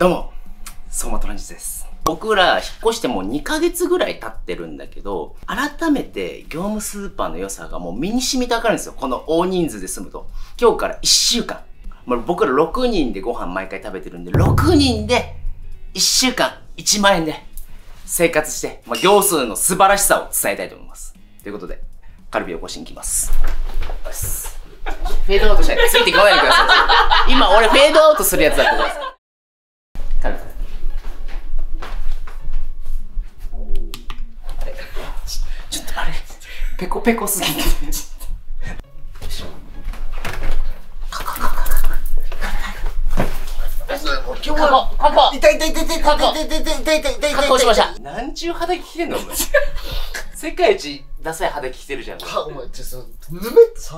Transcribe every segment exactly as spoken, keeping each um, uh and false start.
どうも、相馬トランジスです。僕ら引っ越してもうにかげつぐらい経ってるんだけど、改めて業務スーパーの良さがもう身に染みてわかるんですよ。この大人数で住むと。今日からいっしゅうかん。もう僕らろくにんでご飯毎回食べてるんで、ろくにんでいっしゅうかんいちまんえんで生活して、まあ、業数の素晴らしさを伝えたいと思います。ということで、カルビを起こしに行きます。フェードアウトしないでついてこないでください。今俺フェードアウトするやつだってことです。カルビちょっとあれペコペコすぎて今日はカカ痛い痛い痛い痛い痛い痛い痛い痛い痛い痛い痛い痛い確保しました。なんちゅう肌着着てんのお前。世界一ダサい肌着着てるじゃん。 はお前ちょっとぬめってさ。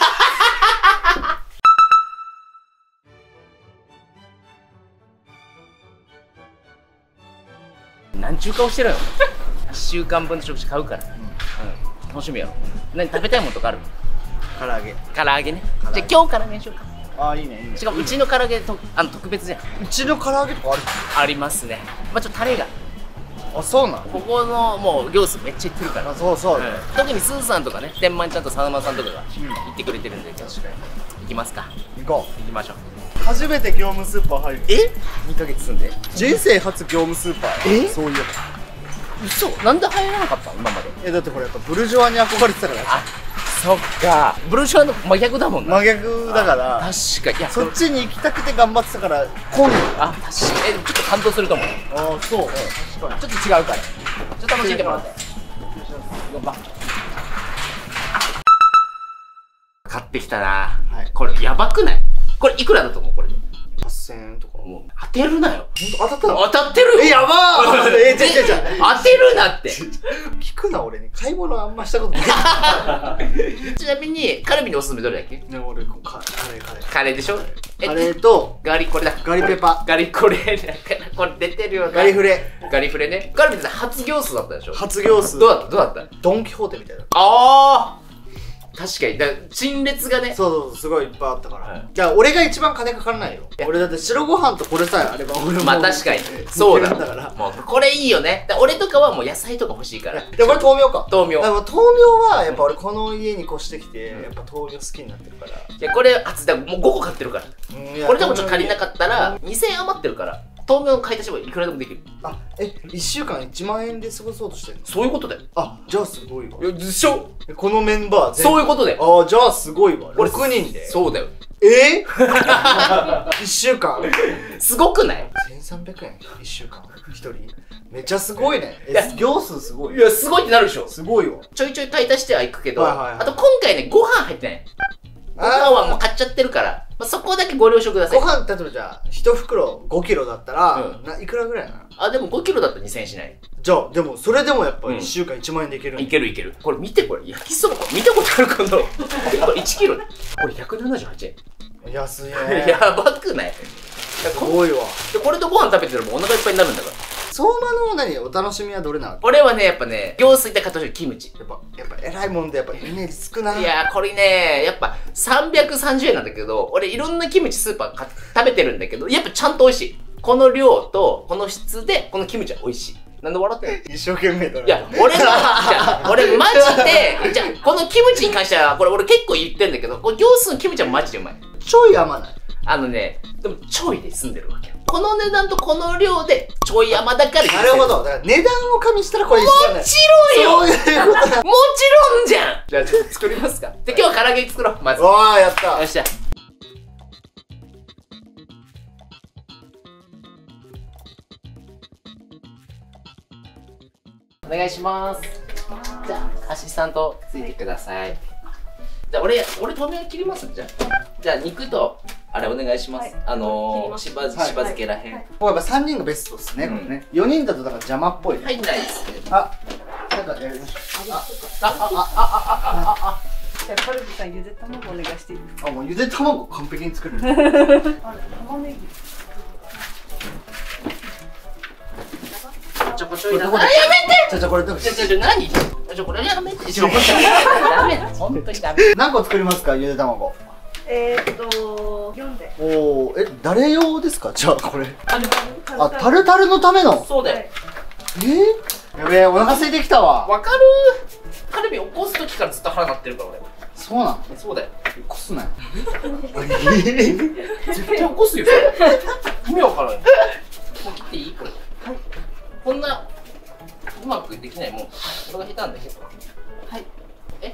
なんちゅう顔してるの。いっしゅうかんぶんの食事買うから。うん、楽しみよ。何食べたいものとかある？ 唐揚げ。 唐揚げね。じゃあ今日からねしようか。 ああいいねいいね。 しかもうちの唐揚げとあの特別じゃん。 うちの唐揚げとかある？ ありますね。まあちょっとタレが。 あそうなの？ ここのもう業数めっちゃ行ってるから。 あそうそう。 特にスーさんとかね、天満ちゃんと佐野間さんとかが行ってくれてるんで、確かに。行きますか。 行こう。行きましょう。 初めて業務スーパー入る。 え？にかげつ住んで。 人生初業務スーパー。え？そういえば。 嘘？なんで入らなかったの今まで？ えだってこれやっぱブルジョワに憧れてたから。 あ、そっか。ブルジョワの真逆だもんな。 真逆だから。 確かに。いや、 そっちに行きたくて頑張ってたから今度。 あ、確かに。え、ちょっと感動すると思う。 ああそう。 確かに。ちょっと違うから。ちょっと楽しんでもらって。買ってきたな。はい。これやばくない？これいくらだと思うこれで。 はっせんえんとか。 もう当てるなよ。 ほんと当たったの？ 当たってるよ。 えやばー。え違う違う違う。 当てるなって。 聞くな俺に買い物あんましたことない。 ちなみにカルビのおすすめどれだっけ？ ね俺カカレーカレー。 カレーでしょ？ カレーとガリこれだ。 ガリペパ。 ガリこれこれ出てるよ。 ガリフレ。 ガリフレね。カルビって初業数だったでしょ？ 初業数。 どうだったどうだった？ ドンキホーテみたいな。 ああ。確かに、だ陳列がね。 そうそう、すごいいっぱいあったから。はい、じゃあ、俺が一番金かからないよ。俺だって白ご飯とこれさえあれば俺も。 まあ確かに。そうだ。だから。もう、これいいよね。だ俺とかはもう野菜とか欲しいから。 で、これ豆苗か。 豆苗。 でも豆苗は、やっぱ俺この家に越してきて、やっぱ豆苗好きになってるから。 いや、これ、あつだ、もうごこ買ってるから。これでもちょっと足りなかったら、にせんえん余ってるから。豆苗買い足せばいくらでもできる。 あ、え、いっしゅうかんいちまんえんで過ごそうとしてるの？ そういうことだよ。 あ、じゃあすごいわ。 いや、でしょ？ このメンバー全部。 そういうことだよ。 あ、じゃあすごいわ。ろくにんで。 そうだよ。 えー、いっしゅうかんすごくない？ せんさんびゃくえんいっしゅうかんひとりめっちゃすごいね。え、行数すごい。 いや、すごいってなるでしょ。 すごいわ。 ちょいちょい買い足してはいくけど、あと今回ね、ご飯入ってない。ご飯はもう買っちゃってるから、まあ、そこだけご了承ください。 ご飯、例えばじゃあ、いち袋ごキロだったら、うん、ないくらぐらいなの？あ、 でもごキロだったらにせんえんしない。 じゃあ、でも、それでもやっぱいっしゅうかんいちまんえんでいける、 うん、いけるいける。これ見てこれ、焼きそば、見たことあるかなこれいちキロ。これひゃくななじゅうはちえん。 安いね。 やばくない？ すごいわ。 で、これとご飯食べてたらもうお腹いっぱいになるんだから。 相馬の何お楽しみはどれなの？ 俺はね、やっぱね、行水で買ってほしいキムチ。 やっぱ、やっぱ偉いもんでやっぱイメージつくな。 いやー、これね、やっぱさんびゃくさんじゅうえんなんだけど、俺いろんなキムチスーパーか食べてるんだけど、やっぱちゃんと美味しい。この量と、この質で、このキムチは美味しい。なんで笑ってんの？ 一生懸命だな。 いや、俺の、じゃあ、俺マジで、じゃあ、このキムチに関しては、これ俺結構言ってんだけど、これ行数のキムチはマジでうまい。 ちょい甘ない。 あのね、でもちょいで済んでるわけよ。この値段とこの量でちょい甘だから。 なるほど。だから値段を加味したらこれ一番ね。 もちろんよ。そういうことだ。もちろんじゃん。じゃあちょっと作りますか。で今日唐揚げ作ろうまず。 わあやった。 よっしゃ。お願いします。じゃあアシスタントついてください。じゃあ俺俺豆苗切りますじゃあ。じゃあ肉と。あれお願いします。はい、あのー、しばしば漬けらへん。 はいはい、こうやっぱさんにんがベストですね。うん、これね。よにんだとだから邪魔っぽい。 入んないですね。 あ、なんかやりましょう。あ、あ、あ、あ、あ、あ、あ、あ。 じゃあカルビさんゆで卵お願いしていいですか。 あ、もうゆで卵完璧に作る。 あれ玉ねぎ。 ちょこちょいだ。あ、やめて。 ちょちょこれどう？ ちょちょちょ何？ちょこれやめて。ちょこれダメだ。本当にダメ。 何個作りますかゆで卵？ えーっととよんで。 おお、え、誰用ですかじゃあこれ。 タルあ、タルタルのための。 そうだよ。 えー、やべえ、お腹空いてきたわ。 わかるー。カルビ起こす時からずっと腹鳴ってるから俺。 そうなの？ そうだよ。 起こすなよ。 絶対起こすよ。意味わからない。もう切っていいこれ。はい。こんなうまくできないもん。これが下手なんだけど。はい。え？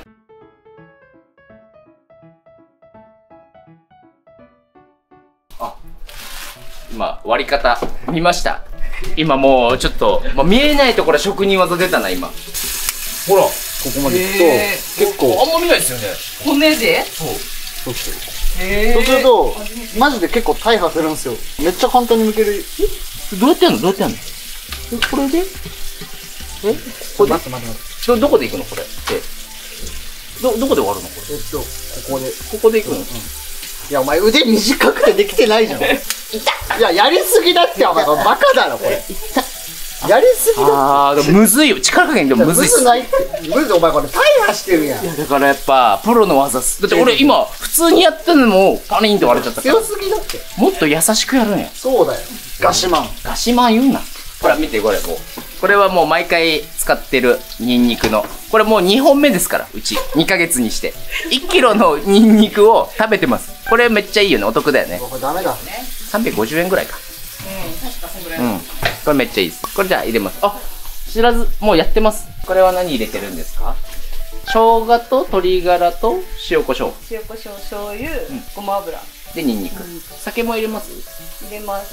あ、今割り方見ました。今もうちょっと、まあ、見えないところ職人技出たな今。ほら。 ここまでいくと、結構あんま見ないですよね。骨で？そう。 そうする。へー。そうすると、マジで結構大破するんですよ。めっちゃ簡単に剥ける。 え？どうやってやんの？どうやってやんの？え、これで？え？これで？待って待って待って。ど、どこで行くのこれ？え。ど、どこで終わるのこれ？ えっと、ここで。 ここで行くの？うん。 いや、お前腕短くてできてないじゃん。いや、やりすぎだって、お前。バカだろ、これ。やりすぎだって。 ああ、でもむずいよ。力加減でもむずいっす。 むずないって。むずい、お前これ大破してるやん。 いや、だからやっぱ、プロの技っす。だって俺今、普通にやってんのも、パリンって割れちゃったから。 強すぎだって。 もっと優しくやるんや。 そうだよ。ガシマン。 ガシマン言うな。ほら、見て、これ、もう。これはもう毎回使ってるニンニクの。これもうにほんめですから、うち。にかげつにして。いちキロのニンニクを食べてます。これめっちゃいいよね。お得だよね。 これダメだ。 さんびゃくごじゅうえんぐらいか。うん、確かそんぐらい。うん。これめっちゃいいです。これじゃあ入れます。あ、知らず、もうやってます。これは何入れてるんですか？生姜と鶏ガラと塩コショウ。 塩コショウ、醤油、ごま油。 で、ニンニク。酒も入れます？ 入れます。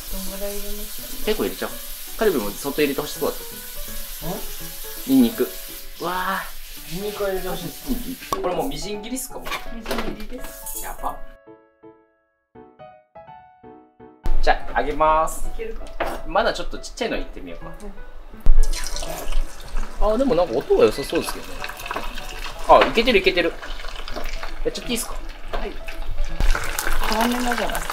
どんぐらい入れますか？ 結構入れちゃう。カルビも外入れてほしそうだった。ニンニク。わー。 ニンニクは入れてほしいです。 これもうみじん切りっすかも。 みじん切りです。 やば。じゃあ、あげます。 いけるか。 まだちょっとちっちゃいのいってみようか。うん、あ、でもなんか音が良さそうですけどね。あ、いけてるいけてる。やっちゃっていいですか？ はい。皮目ながら。はい。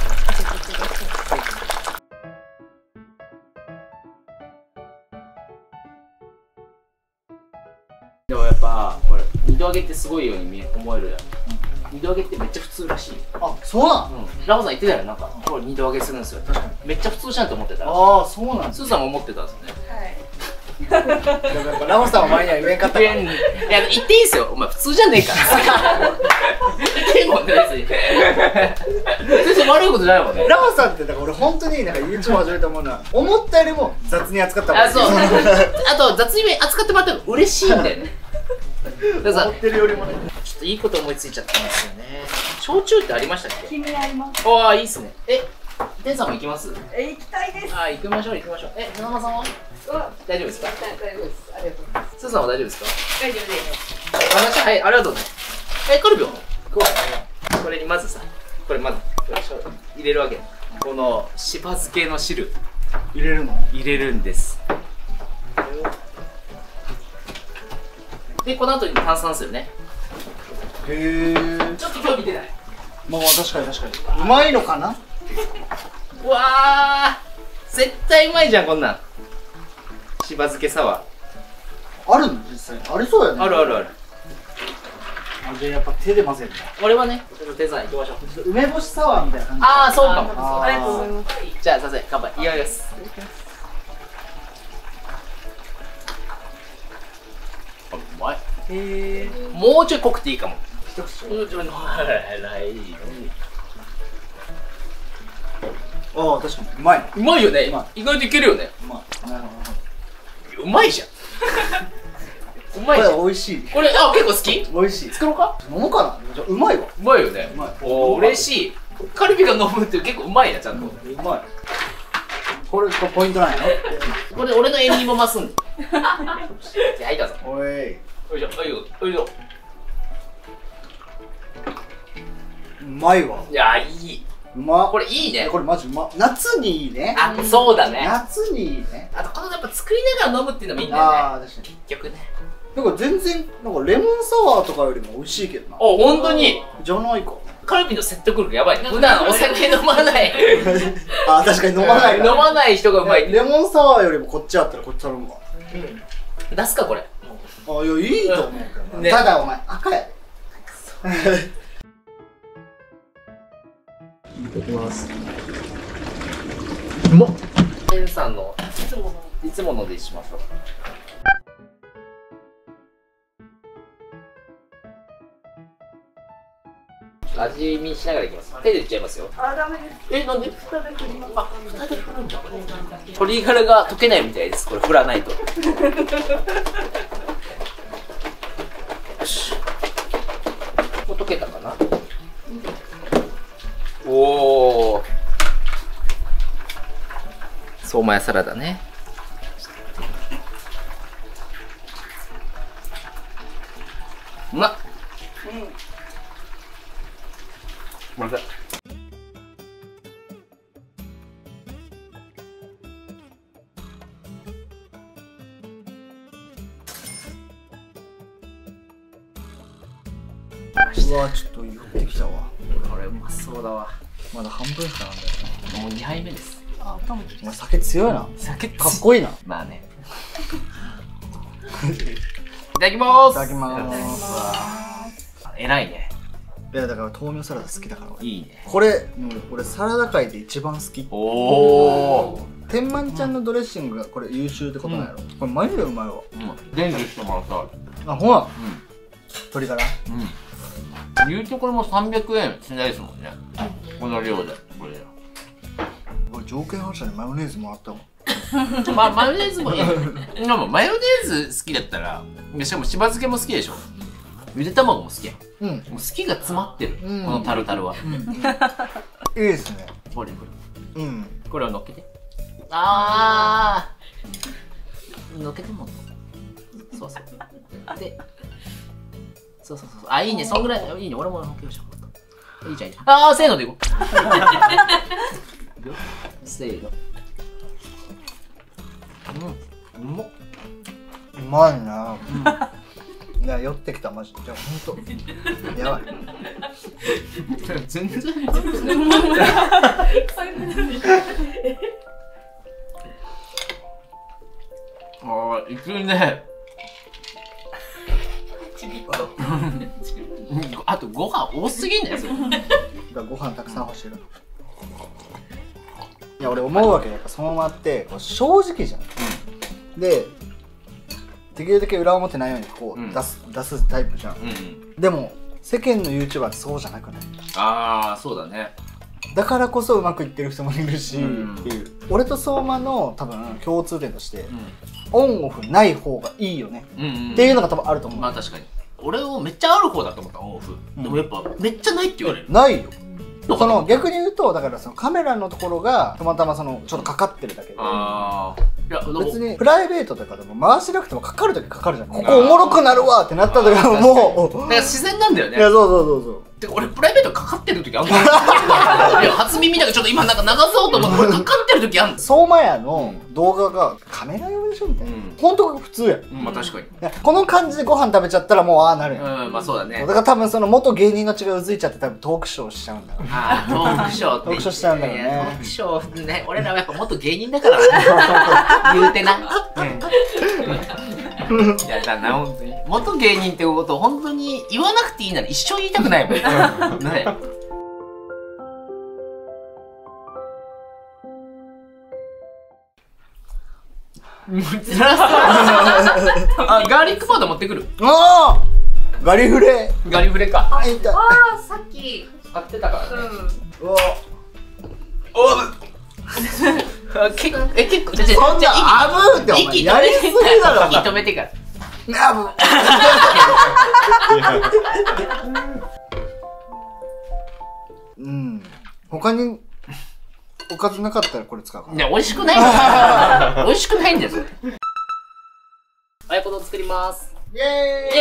でもやっぱこれ二度揚げってすごいように見え思えるやん。二度揚げってめっちゃ普通らしい。 あ、そうなん？ うん。ラオさん言ってたよ、なんかこれ二度揚げするんですよ。確かに。めっちゃ普通じゃんと思ってた。 ああ、そうなんスーさんも思ってたんですね。 はい。 ラモさんは前には言えんかったから。 いや、言っていいっすよ。お前普通じゃねえから言ってんもんね、別に。全然悪いことないもんね。 ラモさんってだから俺本当になんか YouTube 始めたものは思ったよりも雑に扱ったもん。 あ、そう。あと雑に扱ってもらったら嬉しいんだよね。だからさ、 思ってるよりもね。 ちょっといいこと思いついちゃったんですよね。焼酎ってありましたっけ？ 君あります。 ああ、いいっすね。え、テンさんも行きます？ え、行きたいです。 ああ、行きましょう行きましょう。え、野間さんは？大丈夫ですか？ 大丈夫です。ありがとうございます。 スーさんは大丈夫ですか？ 大丈夫です。 話、はい、ありがとうね。え、カルビは？これにまずさ、これまずこれ入れるわけ。このしば漬けの汁入れるの？ 入れるんです。で、この後に炭酸水よね。 へえ。 ちょっと興味出ない。 まあ確かに確かに。うまいのかな？ うわあ、絶対うまいじゃんこんなん。しば漬けサワー。あるの実際に？ありそうやね。 あるあるある。 あ、じゃあやっぱ手で混ぜるんだ。 俺はね、ちょっと手伝い行きましょう。 梅干しサワーみたいな感じ。 ああ、そうかも。 ありがとうございます。 じゃあ、させ乾杯。いよいよです。うまい。 へえ。 もうちょい濃くていいかも。 一口。 もうちょいのはいい。 ああ、確かにうまい。 うまいよね。 うま意外といけるよね。 うまい。なるほど。 うまいじゃん。うまいじゃん。 これ美味しい。 これ、あ、結構好き？ 美味しい。 作ろうか？ 飲もうかな。じゃあうまいわ。 うまいよね。 うまい。 おー、嬉しい。カルビが飲むって結構うまいな、ちゃんと。 うまい。これ、これポイントなんやろ？ これで俺の塩味も増すんで。じゃあ、はいどうぞ。 おい。 よいしょ、よいしょ、よいしょ。 うまいわ。 いやー、いい。 うまっ。 これいいね。 これマジうまっ。夏にいいね。 あ、そうだね。 夏にいいね。 あと、このやっぱ作りながら飲むっていうのもいいんだよね。 ああ、確かに。 結局ね。 なんか全然、なんかレモンサワーとかよりも美味しいけどな。 お、ほんとに。 じゃないか。 カルビの説得力やばいね。普段お酒飲まない。 あ、確かに飲まない飲まない人がうまい。 レモンサワーよりもこっちあったらこっち頼むわ。 出すか、これ。 あ、いや、いいと思うけどな。 ねただお前、赤やで。 ただきます。うまっ。 ケンさんのいつもの。 いつものでしましょう。味見しながらいきます。手でいっちゃいますよ。 あ、ダメです。 え、なんで？ 蓋で振ります。 あ、蓋で振るんだ。鶏ガラが溶けないみたいです。これ振らないと。よし。もう溶けたかな？おお。相馬屋サラダね。うまっ。 うん。 ごめんなさい。 うわ、ちょっと酔ってきたわ。 これうまそうだわ。 まだ半分しかなんだよ。 もうにはいめです。 あ、頭お前酒強いな。 酒かっこいいな。 まあね。いただきます。 いただきます。 偉いね。 いやだから豆苗サラダ好きだから俺。 いいね。 これ、もう俺サラダ界で一番好き。 おお。 天満ちゃんのドレッシングがこれ優秀ってことなんやろ。これマジでうまいわ。 うん。伝授してもらった。 あ、ほら。 う鶏ガラ。 ん。うん。言うとこれもさんびゃくえんしないですもんね。この量で。これ。 これ条件反射でマヨネーズもらったわ。 まあマヨネーズもいい。でもマヨネーズ好きだったら、しかもしば漬けも好きでしょ。ゆで卵も好きやん。 うん。 もう好きが詰まってる。 うんこのタルタルは。 うん。いいですね。 これこれ。 うん。 これを乗っけて。あー。乗っけても。そうそう。で。そうそうそう。あ、いいね。そんぐらい。いいね。俺も乗っけようしよう。いいじゃん、いいじゃん。あー、せーのでいこう。せーの。うん。うまっ。 うまいな。うん。いや、酔ってきた、マジで。じゃあ、ほんと。やばい。 全然。ああ、いくね。あとご飯多すぎんねそれ。 ご飯たくさん欲しいの。いや、俺思うわけよ。やっぱそのままってこう正直じゃん。うん、で、できるだけ裏表ないようにこう、うん、出す出すタイプじゃん。うん、でも世間の YouTuber ってそうじゃなくない？ ああ、そうだね。だからこそうまくいってる人もいるし、うん、っていう。俺と相馬の多分共通点として、うん、オンオフない方がいいよね、うんうん、っていうのが多分あると思う。 まあ確かに。俺をめっちゃある方だと思った、オンオフ。うん、でもやっぱめっちゃないって言われる。 ないよ。その逆に言うと、だからそのカメラのところがたまたまそのちょっとかかってるだけで、あいや別にプライベートとかでも回しなくてもかかるときかかるじゃん。ここおもろくなるわってなった時はもうだから自然なんだよね。 いや、そうそうそうそう。 てか俺プライベートかかってる時あんの？いや初耳だからちょっと今なんか流そうと思って俺かかってる時あんの？ 相馬屋の動画がカメラ用でしょみたいな。本当が普通やん。 まあ確かに。 この感じでご飯食べちゃったらもうああなるやん。 うん、まあそうだね。 だから多分その元芸人の血がうずいちゃって多分トークショーしちゃうんだろう。 ああ、トークショーって。 トークショーしちゃうんだろうね。 トークショーね、俺らはやっぱ元芸人だから言うてな。いやだな、本当に元芸人ってことを本当に言わなくていいなら一生言いたくないもん。ね。あ、ガーリックパウダー持ってくる。 ああ、ガリフレ。 ガリフレか。 ああ、さっき買ってたからね。 うわ。 おう。結構え結構じゃそんなあぶーってお前やりすぎだろ。 息止めてから。 あぶ。うん。他におかずなかったらこれ使うかな。 いや、美味しくないんだよ。美味しくないんだよ、それ。親子丼作ります。 イェーイイ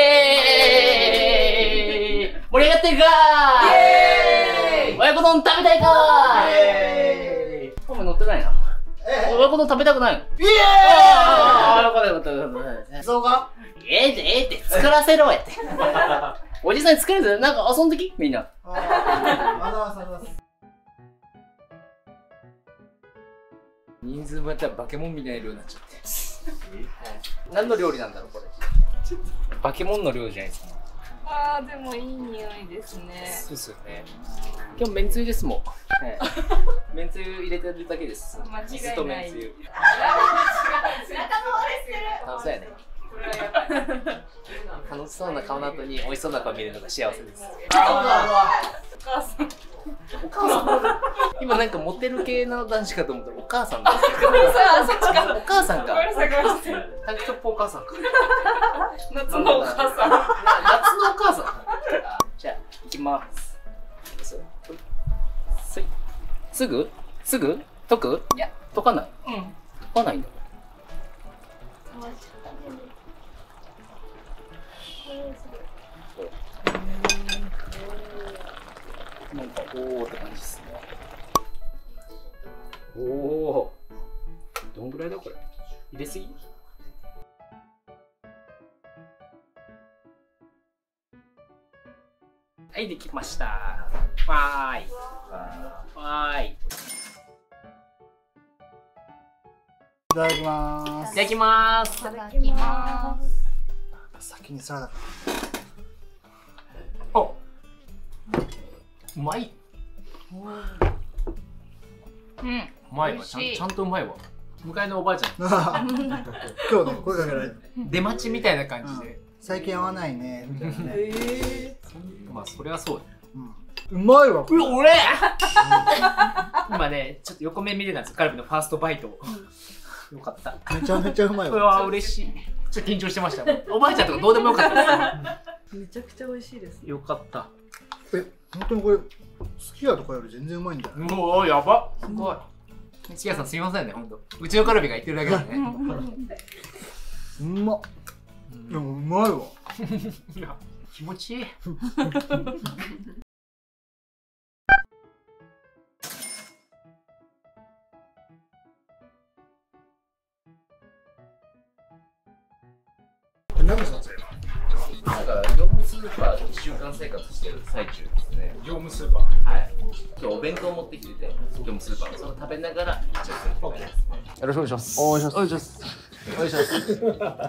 エーイ盛り上がってるかーイエーイ親子丼食べたいかーイエーイお前乗ってないな。親子丼食べたくないのイエーイあーよかったよかったよかった。 そうかええってええって作らせろやって。おじさんに作れるなんか遊んできみんな。 あーあざますあざます。 人数分やったらバケモンみたいな量になっちゃって。何の料理なんだろうこれ。バケモンの量じゃないですか。 ああ、でもいい匂いですね。 そうですよね。今日めんつゆですもん。 めんつゆ入れてるだけです。 間違いない。 水とめんつゆ。楽しそうやね。楽しそうな顔の後に美味しそうな顔見るのが幸せです。 お母さん。 お母さん。今なんかモテる系の男子かと思ったらお母さんだ。お母さんか。タンクトップお母さんか。 夏のお母さん。 夏のお母さん。じゃあ行きます。すぐすぐ溶く？いや溶かない。うん。溶かないんだ。なんかおーって感じですね。おお。どんぐらいだこれ？入れすぎ？はいできました。わーい。わーい。 いただきます。 いただきます。 いただきます。 先にサラダ。 あ、うまい。 うん。 うまいわ。ちゃんちゃんとうまいわ。迎えのおばあちゃん。 今日の声かけられて。 出待ちみたいな感じで。 最近会わないねみたいなね。 ええ。まあそれはそうだよ。 うまいわ。 うわ俺。今ねちょっと横目見れたんですよ。カルビのファーストバイト。よかった。 めちゃめちゃうまいわ。 うわ嬉しい。ちょっと緊張してました。おばあちゃんとかどうでもよかったです。めちゃくちゃ美味しいです。 よかった。 え、本当にこれすき家とかより全然うまいんだよ。 うわやば。すごい。すき家さんすみませんね本当。うちのカルビが言ってるだけだね。 うまっ。でもうまいわ。 いや気持ちいい。 何の撮影なんか業務スーパーでいっしゅうかん生活してる最中ですね。 業務スーパー。 はい。今日お弁当持ってきてて、業務スーパーのその食べながら一応するって感じですね。よろしくお願いします。 お願いします。お願いします。お願いします。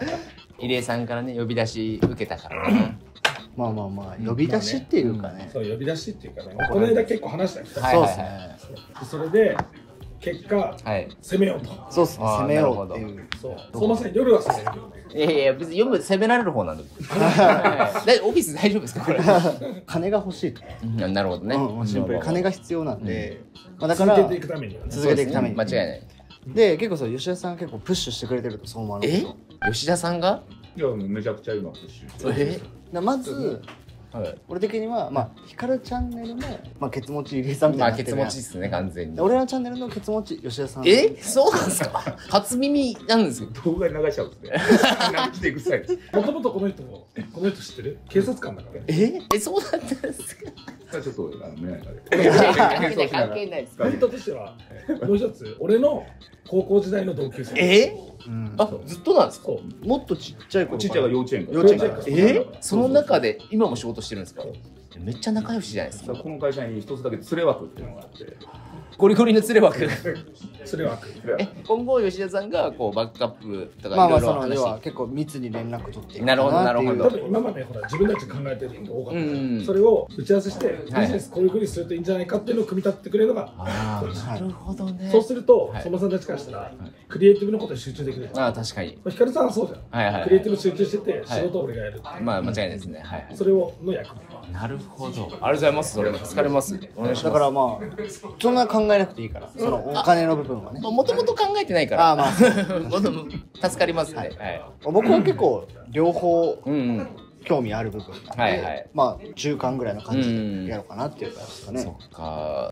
入江さんからね呼び出し受けたからね。 まあまあまあ呼び出しっていうかね。 そう呼び出しっていうかね。この間結構話したんですよ。 そうですね。 それで結果攻めようと。 そうですね。攻めようっていう。 そう。そうまさに夜は攻める。 いやいや別に夜攻められる方なんだ。オフィス大丈夫ですかこれ？ 金が欲しいと。 なるほどね。 シンプルに金が必要なんで。まあだから続けていくためにはね。 続けていくために間違いない。 で結構そう吉田さんが結構プッシュしてくれてるとそう思われる。 え？吉田さんが？ いやめちゃくちゃ今プッシュ。 え？ まず。俺的にはまあヒカルチャンネルのまあケツ持ち入江さんみたいな。まあケツ持ちですね完全に。 俺のチャンネルのケツ持ち吉田さん。 え？そうなんですか？初耳なんですよ。 動画に流しちゃうんですね。流していくスタイル。 もともとこの人この人知ってる？警察官だから。 え？えそうだったんですか？ ちょっとあの見ないで。 関係ないです。 ポイントとしてはもう一つ俺の高校時代の同級生。 え？あずっとなんですか？ もっとちっちゃい子。 ちっちゃいが幼稚園から。 幼稚園から。 え？その中で今も仕事してるんですか？めっちゃ仲良しじゃないですか。 この会社に一つだけ連れ枠っていうのがあって。 ゴリゴリの連れ枠。 連れ枠。 え今後吉田さんがこうバックアップとかまあまあその要は結構密に連絡取っていくなるほどなるほど。 多分今までほら自分たち考えてるのが多かった。それを打ち合わせしてビジネスこういうふうにするといいんじゃないかっていうのを組み立ててくれるのが。 なるほどね。 そうすると相馬さんたちからしたらクリエイティブのことに集中できる。 あ確かに。 ヒカルさんはそうじゃん。クリエイティブ集中してて仕事を俺がやる。 まあ間違いないですね。はい。 それをの役。 なるほど。ありがとうございます。それも疲れます。 だからまあそんな考えなくていいから。そのお金の部分はね。 もともと考えてないから。あまあ助かりますね。 僕は結構両方興味ある部分なんで、 で、まあ中間ぐらいの感じでやろうかなっていう感じですかね。 そっか。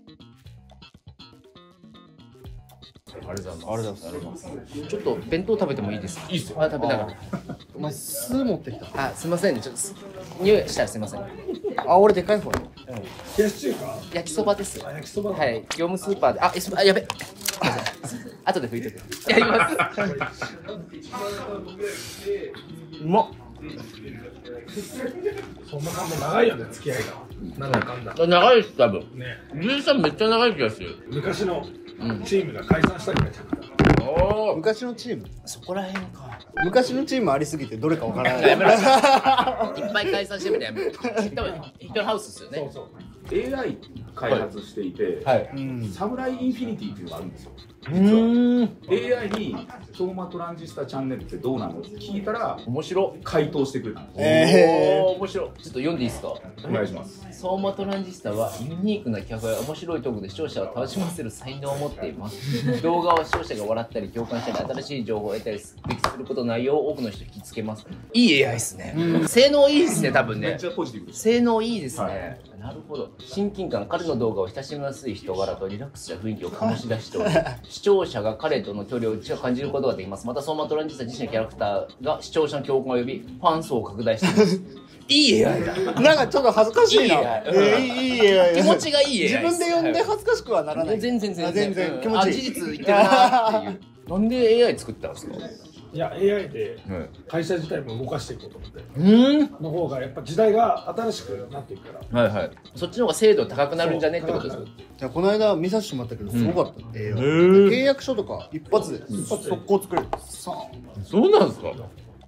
ありがとうございます。ちょっと弁当食べてもいいですか？いいですよ。あ食べながら。 お前酢持ってきた。 あすみませんね。ちょっと匂いしたらすみません。 あ俺でかい方ね。 冷やし中華？ 焼きそばです。 焼きそば。 はい。業務スーパーであえあやべ。後で拭いてて。やります。うまっ。 そんな感じ長いよね付き合いが。なんだかんだ。 長いです多分。 ね。 ゆうさんめっちゃ長い気がする。 昔のチームが解散したりめちゃくちゃ。 昔のチーム？ そこら辺か。 昔のチームありすぎてどれかわからない。 やめろ。いっぱい解散してみてやめろ。多分ヒットハウスですよね。 そうそう。 エーアイ開発していて、 はい、 サムライインフィニティっていうのがあるんですよ。 うんエーアイ に相馬トランジスタチャンネルってどうなのって聞いたら面白回答してくれたんです。 えー、面白い。ちょっと読んでいいですか。 お願いします。 相馬トランジスタはユニークな企画や面白いトークで視聴者を楽しませる才能を持っています。動画は視聴者が笑ったり共感したり新しい情報を得たりすること内容を多くの人を引きつけます。いい エーアイ ですね。性能いいですね、多分ね。 めっちゃポジティブです。 性能いいですね。はい、なるほど。親近感、彼の動画を親しみやすい人柄とリラックスした雰囲気を醸し出しており、視聴者が彼との距離を近く感じることができます。また相馬トランジスタ自身のキャラクターが視聴者の共感を呼び、ファン層を拡大しています。いい エーアイ だ。 なんかちょっと恥ずかしいな。いい エーアイ。 気持ちがいい エーアイ。 自分で読んで恥ずかしくはならない。 全然全然全然気持ちいい。 事実言ってるなっていう。なんで エーアイ 作ったんですか。 いや エーアイ で会社自体も動かしていこうと思って、 うん、 の方がやっぱ時代が新しくなっていくから、 はいはい、そっちの方が精度高くなるんじゃねってことですか。 いやこの間見させてもらったけどすごかった、うん、エーアイ。契約書とか一発で速攻作れる。さあそうなんですか。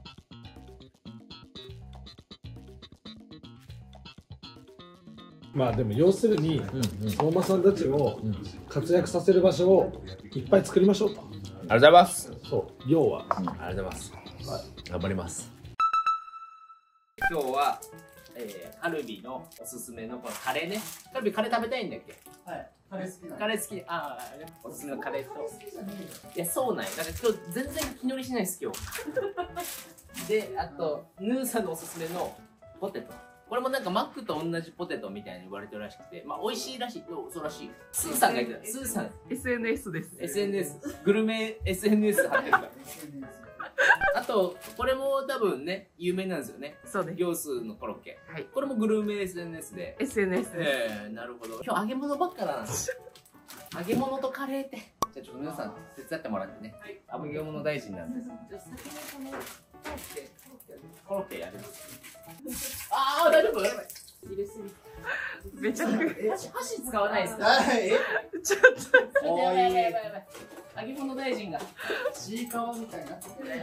まあでも要するに相馬さんたちを活躍させる場所をいっぱい作りましょうと。 ありがとうございます。 そう、要は、 うん、ありがとうございます。はい、頑張ります。今日は、えー、カルビのおすすめのこのカレーね。カルビカレー食べたいんだっけ？ はい。カレー好きな。 カレー好き。ああ、おすすめのカレーと。いや、そうなんや。だから今日全然気乗りしないです今日。で、あとヌーさんのおすすめのポテト。これもなんかマックと同じポテトみたいに言われてるらしくて、まあ美味しいらしい。そうらしい。スーさんが言ってた。スーさん。 エスエヌエス です。 エスエヌエス。グルメ エスエヌエス 貼ってるから。あと、これも多分ね、有名なんですよね。 そうです。 行数のコロッケ。 はい。 これもグルメ エスエヌエス で。 エスエヌエス です。 えー、なるほど。今日揚げ物ばっかなんですよ。揚げ物とカレーって。じゃあちょっと皆さん手伝ってもらってね。はい。揚げ物大臣なんです。じゃあ先にこのコロッケ、コロッケやります。ああ、大丈夫？やばい。入れすぎ。 めちゃくちゃ箸使わないですか？ はい。 ちょっと。 やばいやばいやばいやばい。揚げ物大臣が。 ちいかわみたいな。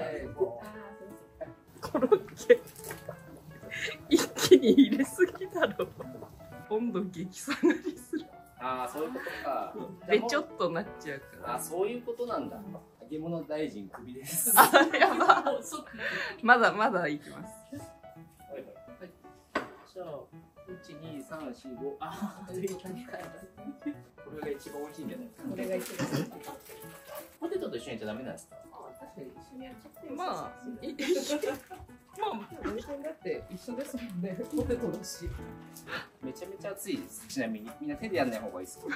コロッケ。一気に入れすぎだろ。温度激下がりする。 ああ、そういうことか。 べちょっとなっちゃうから。 あ、そういうことなんだ。揚げ物大臣クビです。 あ、やば。まだまだいきます。 はいはい。じゃあ。いち、に、さん、よん、ご、あー、これが一番美味しいんじゃないですか。これが一番美味しい。ポテトと一緒にやっちゃダメなんですか。確かに一緒にやっちゃって。まあ、一緒に。まあ、お店だって一緒ですもんね。ポテトだし。めちゃめちゃ熱いです。ちなみに、みんな手でやんない方がいいです。い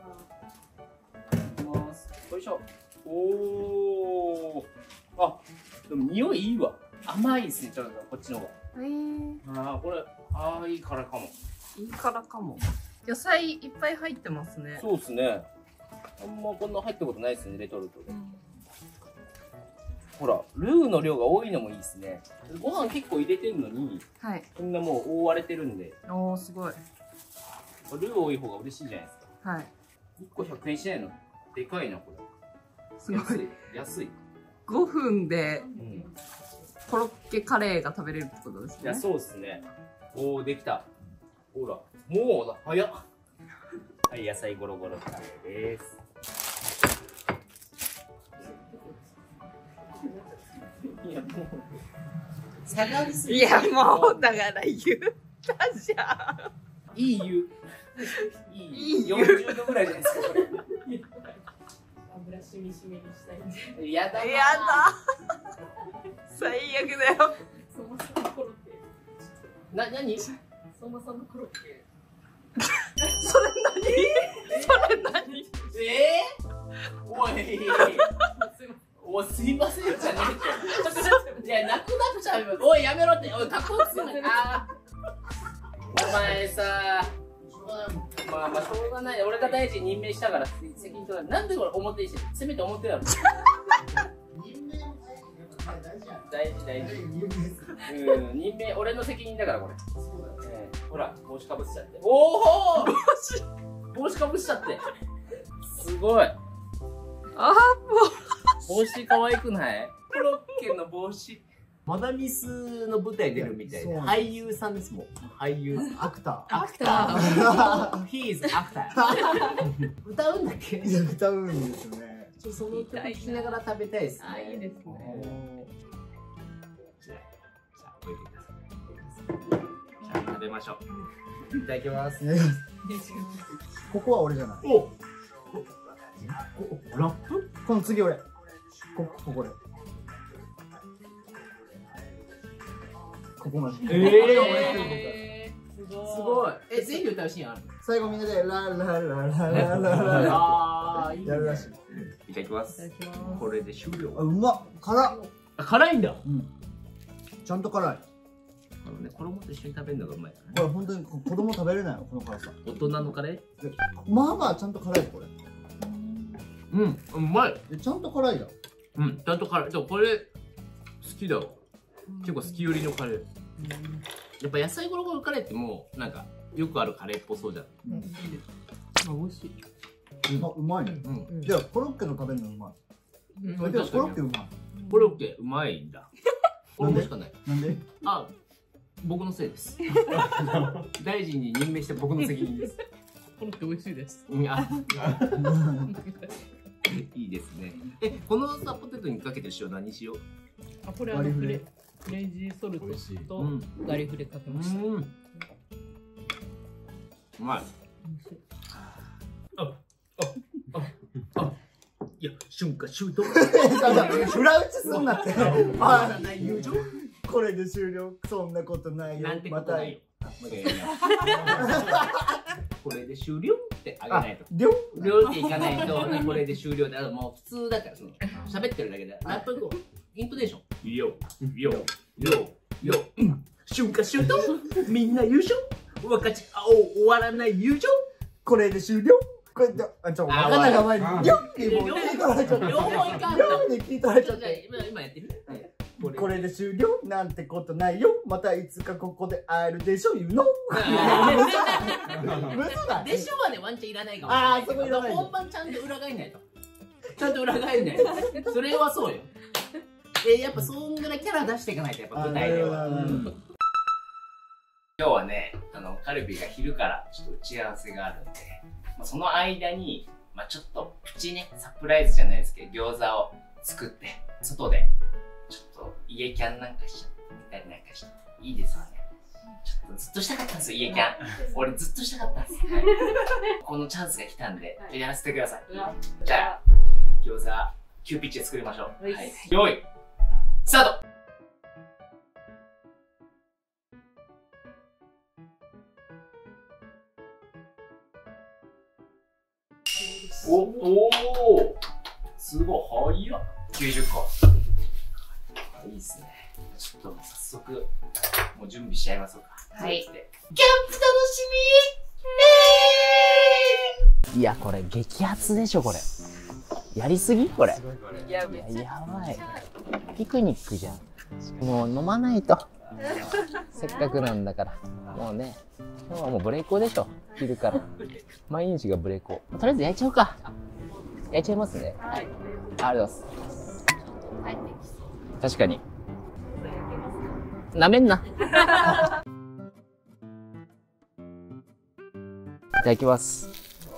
きます。よいしょ。おお。あ、でも匂いいいわ。甘いですね、ちょっとこっちの方が。 へー。 ああ、これ。ああ、いい辛かも。 いい辛かも。野菜いっぱい入ってますね。 そうですね。あんまこんな入ったことないですね、レトルトで。うん、ほら、ルーの量が多いのもいいですね。ご飯結構入れてるのに、はい、こんなもう覆われてるんで。 おー、すごい。 ルー多い方が嬉しいじゃないですか。 はい。 いっこひゃくえんしないの。でかいな、これ。 すごい。 安い。安い。 ごふんで、うん、コロッケカレーが食べれるってことですね。 いや、そうですね。おお、できた。ほら、もうだ、早っ。はい、野菜ゴロゴロカレーです。いや、もう。下がりすぎ。 いや、もう、だから言ったじゃん。 いい湯。いい湯。よんじゅうどぐらいじゃないですか、これ。油しみしみにしたいんで。やだ。 やだ。最悪だよ。 そもそもコロッケ。な、なに？相馬さんのコロッケ。 それ何？それ何？ えー？おい。おすいませんじゃねえって。いや、なくなっちゃうよ。おい、やめろって。おい、かっこよくすな。あー。お前さ。まあまあ、しょうがない。俺が大臣任命したから責任取らない。なんでこれ表にしてせめて表だろ。大事大事。うん、任命、俺の責任だからこれ。えー、ほら、帽子かぶっちゃって。おお、帽子帽子かぶっちゃって。すごい。ああ、もう。 帽子可愛くない？コロッケの帽子。 マダミスの舞台出るみたいで、俳優さんですもん。俳優。 アクタアクター。 He is actor。歌うんだっけ？ ー。いや、歌うんですよね。 ちょっとその曲聴きながら食べたいですね。 あ、いいですね。 じゃあ、置いてください。じゃあ、食べましょう。いただきます。 ここは俺じゃない。 おラップ？ この次俺。こここで。ここまで。 えー、すごい。 すごい。え、ぜひ歌うシーンある？ 最後みんなでラララララララああ、いいね。 やるらしい。 いただきます。これで終了。 あ、うまっ。辛っ。 あ、辛いんだ。 うん。ちゃんと辛い。 あのね、衣と一緒に食べるのがうまいからね。 これ本当に子供食べれないよ、この辛さ。 大人のカレー？ まあまあちゃんと辛いよ、これ。 うん、うまい。 え、ちゃんと辛いよ。 うん、ちゃんと辛い。でもこれ好きだわ。結構好き寄りのカレー。やっぱ野菜ゴロゴロカレーってもうなんかよくあるカレーっぽそうじゃん。 うん、いいです。あ、美味しい。 あ、うまいね。 うん。 いや、コロッケの食べるのうまい。 うん、 けどコロッケうまい。 コロッケうまいんだ。 なんでしかない。 なんで？ あ、僕のせいです。大臣に任命して僕の責任です。 コロッケ美味しいです。 うん、あいいですね。え、このさポテトにかけてる塩何塩？ あ、これあのフレクレイジーソルトとガリフレかけました。 うん。うまい。あ、あ、あ、あ、いや、春夏秋冬。 裏打ちすんなって。 あ、ない友情。 これで終了。そんなことないよ。 なんてこまた。 とないよ。これで終了ってあげないと。 りょりょうっていかないと、これで終了で、あのもう普通だから、その喋ってるだけで、ラップこう、イントネーション。よ、よ、よ、よ、春夏秋冬、みんな優勝、分かち合おう終わらない友情。 これで終了。これで、あ、ちょ、わかんないが前に。りょってもう聞い取られちゃった。 両方いかんりょで聞い取られちゃった。 今、今やってる。 これで終了なんてことないよ。またいつかここで会えるでしょ、言うの。 でしょはね、ワンチャンいらないかも。 ああ、そこいらない。 本番ちゃんと裏返んないと。ちゃんと裏返んないと。それはそうよ。え、やっぱそんぐらいキャラ出していかないと、やっぱ舞台では。今日はね、あの、カルビが昼からちょっと打ち合わせがあるんで、まあ、その間に、まあ、ちょっとプチね、サプライズじゃないですけど、餃子を作って、外で、ちょっと家キャンなんかしちゃってみたりなんかして、いいですよね。ちょっとずっとしたかったんですよ、家キャン。俺ずっとしたかったんですよ。はい、このチャンスが来たんで、やらせてください。じゃあ、餃子、急ピッチで作りましょう。はい、用意、スタート。おおー、すごい早っ。きゅうじゅっこ。いいっすね。ちょっと早速もう準備しちゃいましょうか。はい。キャンプ楽しみ。いや、これ激アツでしょ、これ。やりすぎこれ。やばい。やばい。ピクニックじゃん。もう飲まないと。せっかくなんだから。もうね、今日はもうブレイコーでしょ。昼から。毎日がブレイコー。とりあえず焼いちゃおうか。焼いちゃいますね。はい。ありがとうございます。確かに。なめんな。いただきます。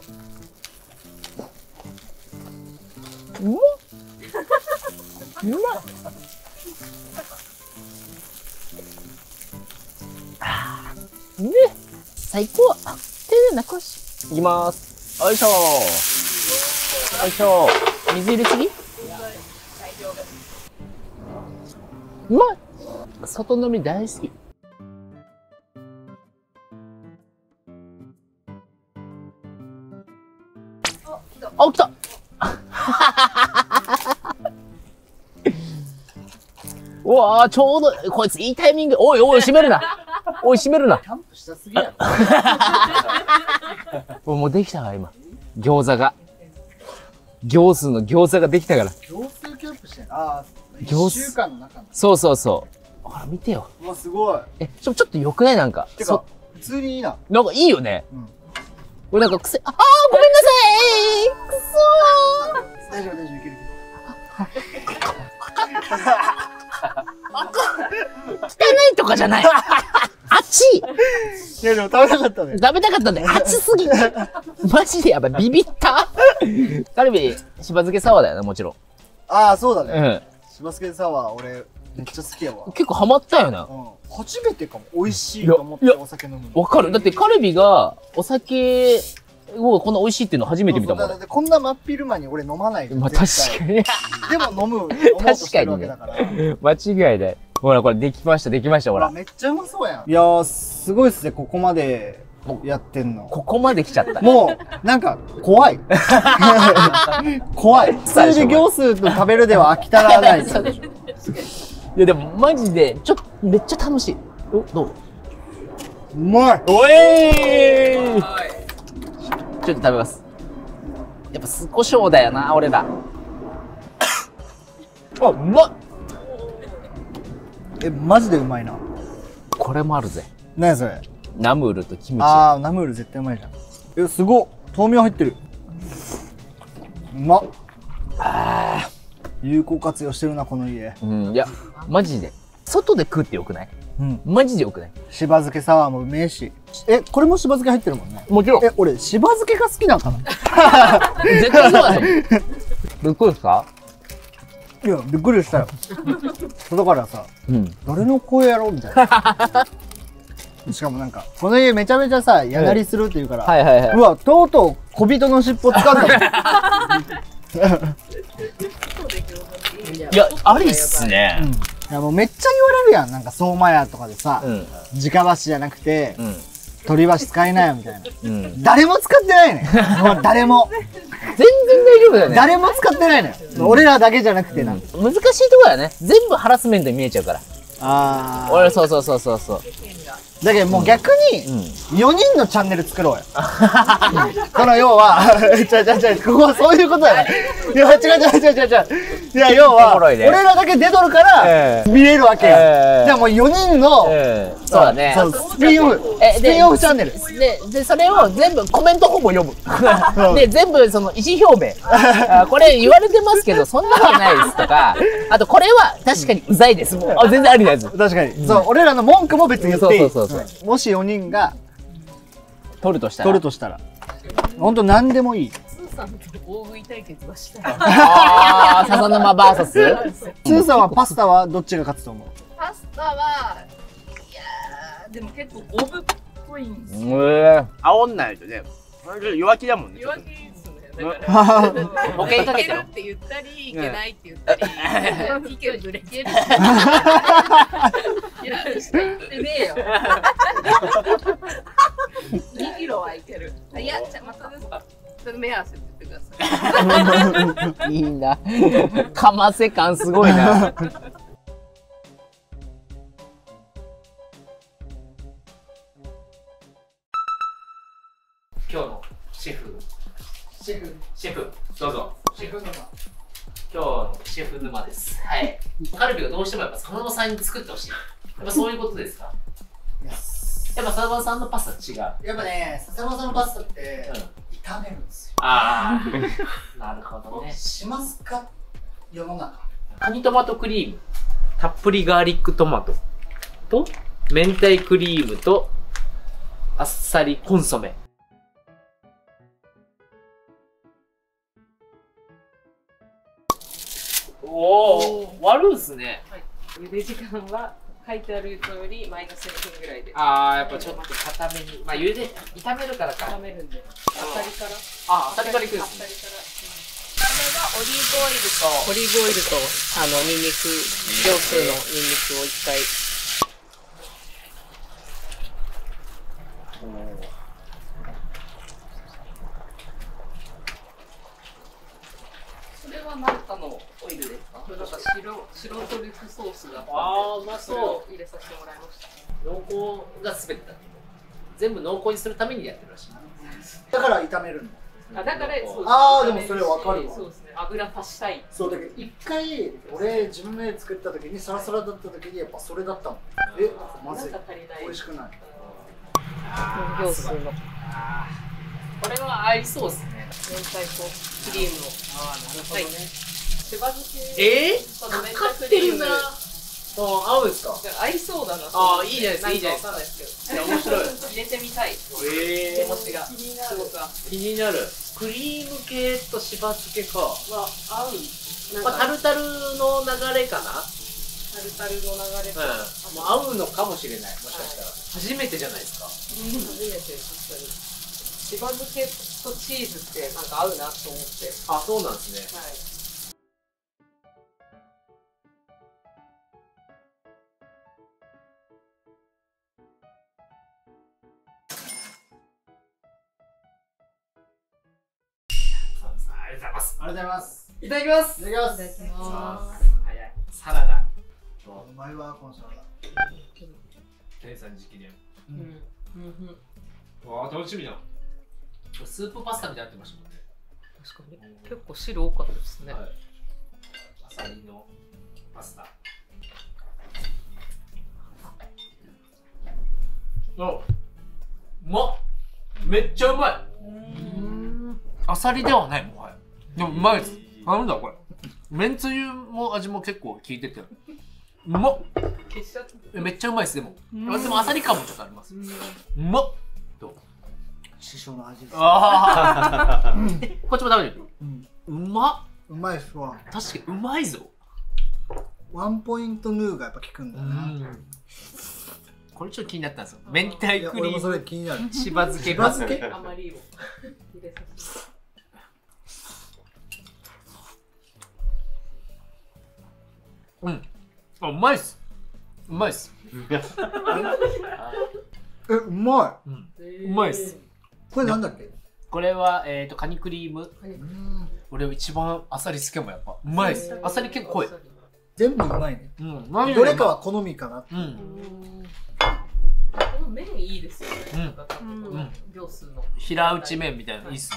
うまっ。うまっ。あー、ね、最高。手でなこし。いきます。よいしょー。よいしょー。水入れすぎ？うまい。外飲み大好き。あ、来た。うわー、ちょうど、こいついいタイミング。おいおい、閉めるな。おい、閉めるな。 キャンプしたすぎやろ。もうできたわ、今。餃子が。行数の餃子ができたから。 行数キャンプしてんの？ああ、いっしゅうかんの中の。 そうそうそう。ほら、見てよ。 うわ、すごい。 え、ちょ、ちょっと良くない？なんか。 てか、普通にいいな。 なんかいいよね。うん。俺なんか癖、ああー、ごめんなさい。くそー。 大丈夫、大丈夫、いける。 汚いとかじゃない。熱い。 いやでも食べたかったね。 食べたかったね。熱すぎて。マジでやばい。ビビった。カルビ、しば漬けサワーだよね、もちろん。 ああ、そうだね。 うん。 しば漬けサワー、俺、めっちゃ好きやわ。 結構ハマったよな。 うん。初めてかも。美味しいと思ってお酒飲むの。 わかる。だってカルビがお酒をこんな美味しいっていうの初めて見たもん。 だってこんな真っ昼間に俺飲まないじゃん。 まあ確かに。 でも飲む、飲もうとしてるわけだから。 間違いない。ほらこれできました、できました、ほら。 めっちゃうまそうやん。いやー、すごいっすね、ここまでやってんの。 ここまで来ちゃった。 もう、なんか、怖い。怖い。普通に行数と食べるでは飽きたらない。いやでもマジで、ちょっと、めっちゃ楽しい。お、どう？ うまい。 おえーちょっと食べます。やっぱ酢胡椒だよな、俺ら。あ、うまっ。 え、マジでうまいな。 これもあるぜ。 何やそれ。 ナムルとキムチ。 あー、ナムル絶対うまいじゃん。え、すごっ。豆苗入ってる。うまっ。あー、有効活用してるな、この家。 うん、いや、マジで。外で食ってよくない？ うん。 マジでよくない？ しば漬けサワーもうめえし。え、これもしば漬け入ってるもんね。 もちろん。 え、俺、しば漬けが好きなんかな。 絶対そうだよ。どこですか？ いや、びっくりしたよ。だからさ、 うん、 誰の声やろうみたいな。しかもなんか、この家めちゃめちゃさ、やなりするって言うから、 はいはいはい。 うわ、とうとう小人の尻尾掴んだもん。 いや、ありっすね。 うん、いやもうめっちゃ言われるやん。なんか相馬屋とかでさ、うん、直箸じゃなくて、うん、取り箸使いなよみたいな。うん、誰も使ってないねん。もう誰も。 全然大丈夫だよね。 誰も使ってないのよ。うん、俺らだけじゃなくてな、うん。 難しいところだよね。全部ハラスメントに見えちゃうから。ああ。俺、そうそうそうそうそう。 だけどもう逆によにんのチャンネル作ろうよ。その要は、ちゃちゃちゃ、ここはそういうことだよ。いや、違う違う違う違う違う。いや、要は、俺らだけ出とるから見れるわけや。じゃあもうよにんの、 そうだね。 スピンオフ、スピンオフチャンネル。 で、で、それを全部コメントほぼ読む。で、全部その意思表明。これ言われてますけど、そんなことないですとか、あとこれは確かにうざいです。あ、全然ありなやつ。 確かに。そう、俺らの文句も別に言っていい。もしよにんが取るとしたら、 取るとしたら、本当何でもいい。 スーさんと大食い対決はしたい。 ああ、笹沼バーサス。スーさんはパスタはどっちが勝つと思う？ パスタは、いやー、でも結構五分っぽいんですよ。 ええ。煽んないとね。弱気だもんね。 弱気ですね。だから保険かけてるって言ったり、いけないって言ったり、意見ぶれてる。いや、しか言ってねえよ。にキロはいける。いや、じゃまたですか。それ目合わせて言ってください。 いいな。かませ感すごいな。今日のシェフ。シェフ。シェフ。どうぞ。シェフ沼。今日のシェフ沼です。はい。カルビがどうしてもやっぱ佐野さんに作ってほしい。やっぱそういうことですか？やっぱ佐野さんのパスタ違う。 やっぱね、佐野さんのパスタって、炒めるんですよ。 ああ。なるほどね。 しますか？世の中。 カニトマトクリーム。たっぷりガーリックトマト。と、明太クリームと、あっさりコンソメ。おお、割るんすね。 はい。茹で時間は書いてあるよりマイナスいっぷんぐらいで。 ああ、やっぱちょっと固めに。まあ、茹で、炒めるからか。 炒めるんで。あさりから。 あ、あさりからいくんですね。 あさりから。これはオリーブオイルと、オリーブオイルと、あの、ニンニク、両数のニンニクを一回。それはマルタのオイルですか？これなんか白、白トリュフソースがあって、うまそう。入れさせてもらいました。 濃厚が全てだ。全部濃厚にするためにやってるらしい。 だから炒めるの。 あ、だから、そうああ、でもそれわかるわ。 そうですね。油足したい。 そうだけど、一回、俺、自分で作った時に、サラサラだった時に、やっぱそれだったもん。え、まずい。美味しくない。 行数の。 これは合いそうですね。 明太子クリームを。 ああ、なるほどね。 しば漬け。 えー、かかってるな。 合うんですか？ 合いそうだな。 ああ、いいじゃないですか、いいじゃないわかんないですけど。 いや、面白い。 入れてみたい。 ええ。 気持ちが。気になる。 気になる。クリーム系としば漬けか。 は合う。 まあ、タルタルの流れかな。 タルタルの流れか。 うん。もう合うのかもしれない。もしかしたら。初めてじゃないですか。 初めて、確かに。しば漬けとチーズってなんか合うなと思って。 あ、そうなんですね。 はい。 ありがとうございます。 ありがとうございます。 いただきます。 いただきます。 いただきます。 早い。サラダ。 うまいわ、このサラダ。 天さん直伝。 うん。うんうん。 わあ、楽しみだ。スープパスタみたいになってましたもんね。 確かに。結構汁多かったですね。 はい。アサリのパスタ。あ、うまっ。めっちゃうまい。アサリではないもはや。でもうまいです。なんだこれ。めんつゆも味も結構効いてて。うまっ。めっちゃうまいです。でも。でもアサリ感もちょっとあります。うまっ。どう？ 師匠の味です。 ああ。こっちも食べてる。うまっ。 うまいっすわ。 確かにうまいぞ。 ワンポイントヌーがやっぱ効くんだな。 これちょっと気になったんですよ。明太クリーム。 俺もそれ気になる。 しば漬け。 しば漬け？ あまりを入れさせて。 うん。あ、うまいっす。うまいっす。 え、うまい。 うん。うまいっす。 これなんだっけ？ これはえっとカニクリーム。俺一番アサリ漬けもやっぱうまいっす。アサリ結構濃い。 全部うまいね。 うん。 どれかは好みかな。 うん。 この麺いいですよね。 うん。 うん。行数の平打ち麺みたいなのいいっす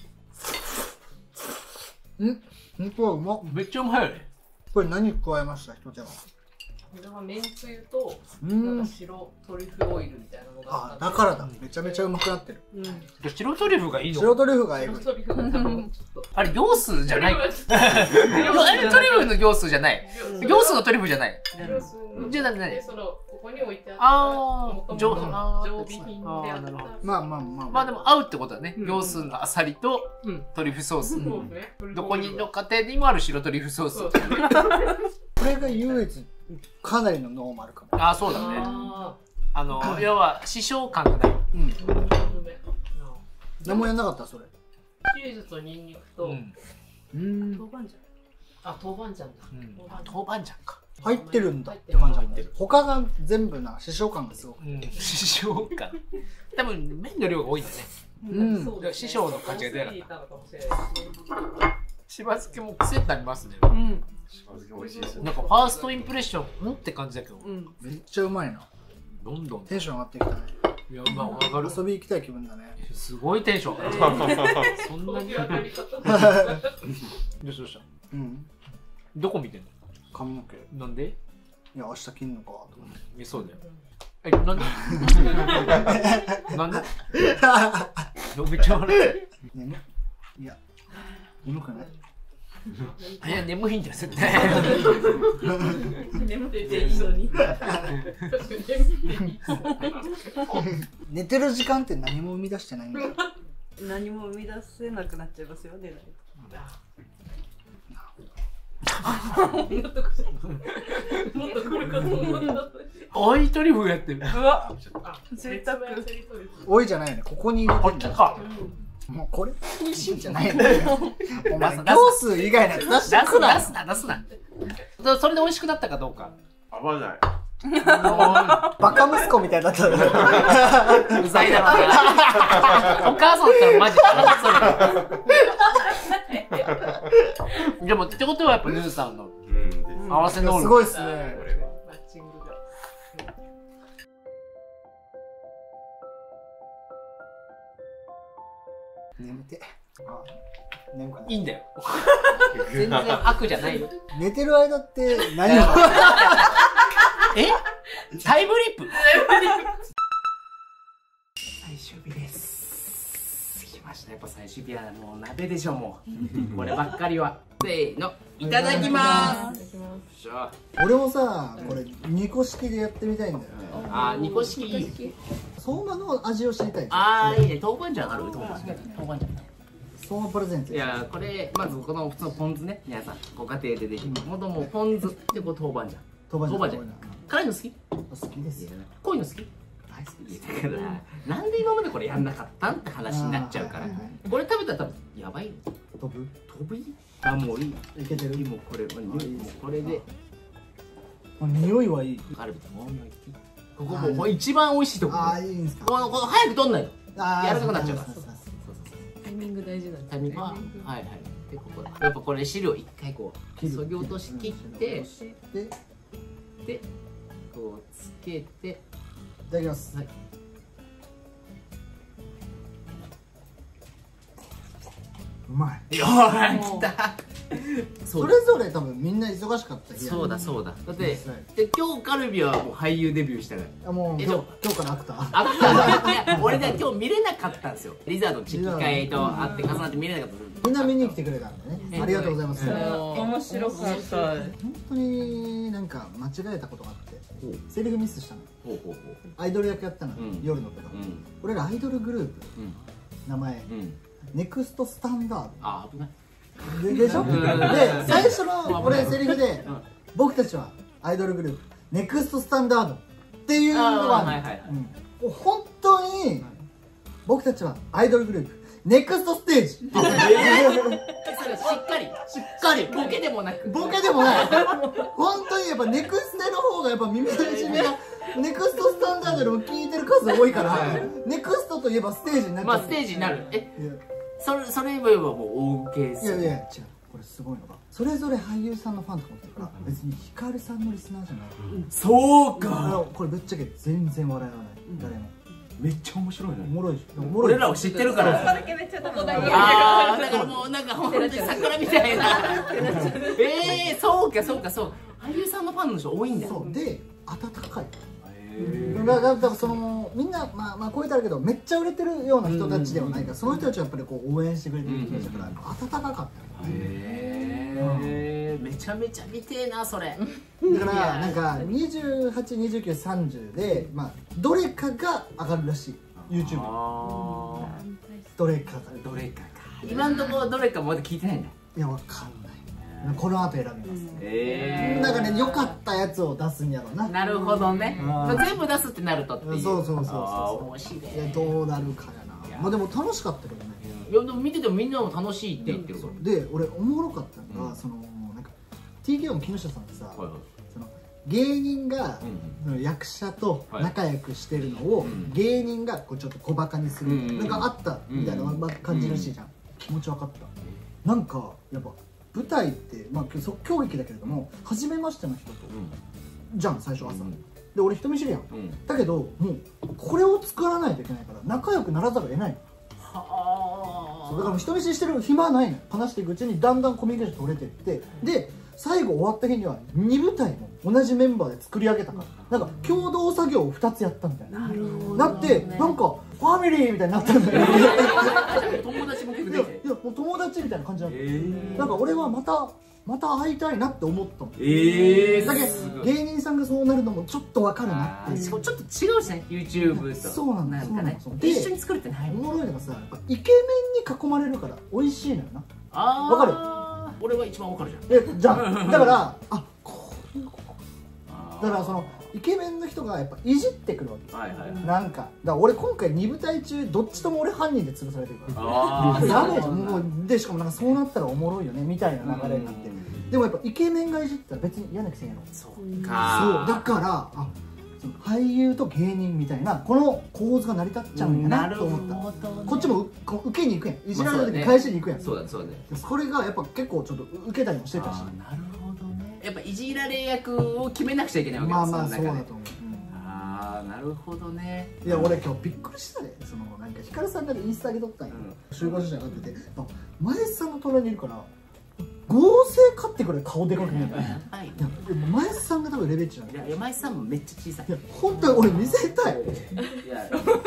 ね。ん？本当はうまっ。 めっちゃうまいよね。 これ何加えました？一手間。 これはめんつゆとなんか白トリュフオイルみたいなのがあ、だからだ。めちゃめちゃうまくなってる。 白トリュフがいいの？ 白トリュフがえぐい。 トリュフが多分ちょっとあれ行数じゃない？あれトリュフの行数じゃない。行数のトリュフじゃない。じゃあ何何？ そのここに置いてあったああ、 常備品であった。 まあまあまあまあでも合うってことだね。行数のアサリとトリュフソース。 そうね。 どこにの家庭にもある白トリュフソース。 これが唯一かなりのノーマルかも。 ああ、そうだね。あの要は師匠感がない。 うん。何もやんなかったそれ。 チーズとニンニクとうん。 豆板醤。あ、豆板醤だ。 豆板醤か。 入ってるんだって感じ。入ってる。他が全部な師匠感がすごく。 師匠感。多分麺の量が多いんだね。うん。師匠の感じが出なかった。しば漬けも癖になりますね。うん。しば漬け美味しいですよ。なんかファーストインプレッション、んって感じだけど。 めっちゃうまいな。 どんどんテンション上がってきたね。 いや、まあ上がる。 遊び行きたい気分だね。 すごいテンション上がる。そんなに。どうしたどうした？うん。どこ見てんの？ 髪の毛。 なんで？ いや、明日切んのかと思って。 え、そうだよ。え、なんで？なんで？めっちゃ笑って。 眠い。いや、眠くない。 いや、眠いんだよ、絶対。 眠ってていいのに。 寝てる時間って何も生み出してないんだよ。 何も生み出せなくなっちゃいますよね。 もっと来るかと思った。 おいトリュフやってる。 うわ、贅沢。 おいじゃないよね。ここに入れてんだか。もうこれ美味しいんじゃないの。お前行数以外のやつ出してくな。 出すな出すな。それで美味しくなったかどうか。 合わない。 バカ息子みたいだった。うざいだろうな。お母さんだったらマジで。でもってことはやっぱヌーさんの合わせ能力すごいっすね。 マッチングが。 眠て。あ、眠くない。 いいんだよ。全然悪じゃないよ。 寝てる間って何を？ え？タイムリップ？最終日です。来ました。やっぱ最終日はもう鍋でしょもう。こればっかりは。せーの、いただきます。 しゃ。 俺もさ、これにこ式でやってみたいんだよ。 あー、にこ式いい。 相馬の味を知りたい。 あー、いいね。豆板醤ある？豆板醤。豆板醤。 相馬プレゼンツ。 いや、これまずこの普通のポン酢ね、皆さんご家庭でできる。もともポン酢でこう豆板醤。 豆板醤。 豆板醤。辛いの好き？ 好きですよ。 濃いの好き？大好きだから、なんで今までこれやんなかったんって話になっちゃうから、これ食べたら多分やばいよ。 飛ぶ？ 飛ぶ？あ、もういい。 いけてる？ もうこれ、もうこれで。 匂いはいい。 カルビともう一匹。ここもう一番美味しいとこ。 ああ、いいんですか。 このこの早く取んないと。柔らかくなっちゃうから。 タイミング大事なんタイミングは、はいはい。でここやっぱこれ汁を一回こうそぎ落とし切ってででこうつけて。 いただきます。はい。うまい。 よー来た。 それぞれ多分みんな忙しかった日。 そうだそうだ。だってで今日カルビはもう俳優デビューしたから。 あ、もう今日今日からアクター。 アクター。いや俺ね今日見れなかったんですよ。リザードチキ会とあって重なって見れなかった。 みんな見に来てくれたんでね。ありがとうございます。 面白かった。 本当になんか間違えたことがあって、セリフミスしたの。アイドル役やったの、夜のとか。俺らアイドルグループ名前ネクストスタンダード。 あ、危ない。 でしょ。で最初の俺セリフで僕たちはアイドルグループネクストスタンダードっていうのは本当に僕たちはアイドルグループネクストステージ。しっかりしっかりボケでもなくボケでもない。本当にやっぱネクステの方がやっぱ耳なじみがネクストスタンダードでも聞いてる数多いからネクストといえばステージになっちゃう。 まあステージになる。えそれそれ言えばもう OK です。 いやいや違う、これすごいのがそれぞれ俳優さんのファンとか思ってるから別にヒカルさんのリスナーじゃない。 そうか。 これぶっちゃけ全然笑いはない誰も。 めっちゃ面白いの。 おもろいし、 俺らを知ってるから。 そこだけめっちゃ友達。 ああ、だからもうなんか本当に桜みたいな。ええ、そうかそうかそう。俳優さんのファンの人多いんだよ。 そうで温かい。だからそのみんなまあまあ超えてあるけどめっちゃ売れてるような人たちではないからその人たちはやっぱりこう応援してくれてる人たちだから温かかった。 へえ、めちゃめちゃ見てえなそれ。 だからなんかにじゅうはち、にじゅうきゅう、さんじゅうでまあどれかが上がるらしい YouTube。どれかがどれかか。今のところどれかまだ聞いてないんだ。 いやわかんない。この後選びます。 ええ。 なんかね良かったやつを出すんやろうな。 なるほどね。全部出すってなるとっていう。 そうそうそうそう。 面白い。 いやどうなるかやな。まあでも楽しかったけどね。 いやでも見ててもみんなも楽しいって言ってるから。 で俺おもろかったのがそのなんか ティーケーオー の木下さんってさ、その芸人が役者と仲良くしてるのを芸人がこうちょっと小バカにするなんかあったみたいな感じらしいじゃん。気持ち分かった。なんかやっぱ舞台ってまあ即興劇だけれども初めましての人とじゃん最初朝で俺人見知りやん。だけどもうこれを作らないといけないから仲良くならざるを得ないの。だから人見知りしてる暇はないの。話していくうちにだんだんコミュニケーション取れてってで最後終わった日にはに舞台も同じメンバーで作り上げたからなんか共同作業をふたつやったみたいな。だってなんかファミリーみたいになったんだよ。 友達も結構できて。 いやもう友達みたいな感じだった。なんか俺はまたまた会いたいなって思ったもん。 ええ。 だけど芸人さんがそうなるのもちょっとわかるなって。 しかもちょっっと違うしね YouTube と。 そうなんだよね。 で一緒に作るってない。 おもろいのがさやっぱイケメンに囲まれるから美味しいのよな。 ああ。わかる。俺は一番わかるじゃん。 えじゃあだからあこういうことだからそのイケメンの人がやっぱいじってくるわけ。はいはい。なんかだから俺今回に舞台中どっちとも俺犯人で潰されてるから。ああ。やべえじゃんもうでしかもなんかそうなったらおもろいよねみたいな流れになって。でもやっぱイケメンがいじったら別に嫌なくせんやろ。そうか。そうだからあ俳優と芸人みたいなこの構図が成り立っちゃうんやなと思った。こっちも受けに行くやん。いじられた時に返しに行くやん。そうだそうだね。それがやっぱ結構ちょっと受けたりもしてたし。 なるほどね。やっぱいじられ役を決めなくちゃいけないわけです。 まあまあそうだと思う。 ああなるほどね。 いや俺今日びっくりしたで。そのなんかヒカルさんがインスタ上げとったんよ。集合写真上がってて前さんの隣にいるから合成かってくらい顔でかく見えた。いや前さんが多分レベチなんだ。 いや前さんもめっちゃ小さい。いや本当に俺見せたい。いや